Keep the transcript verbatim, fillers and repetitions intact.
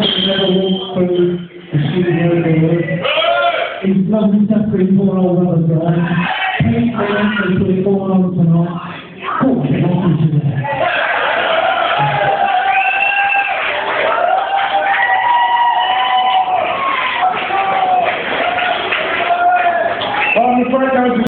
who's never walked through the studio door. He's lovely stuff for his poor old other guy. Pete Gordelier for his poor old tonight. Cool, get on to that. I'm afraid those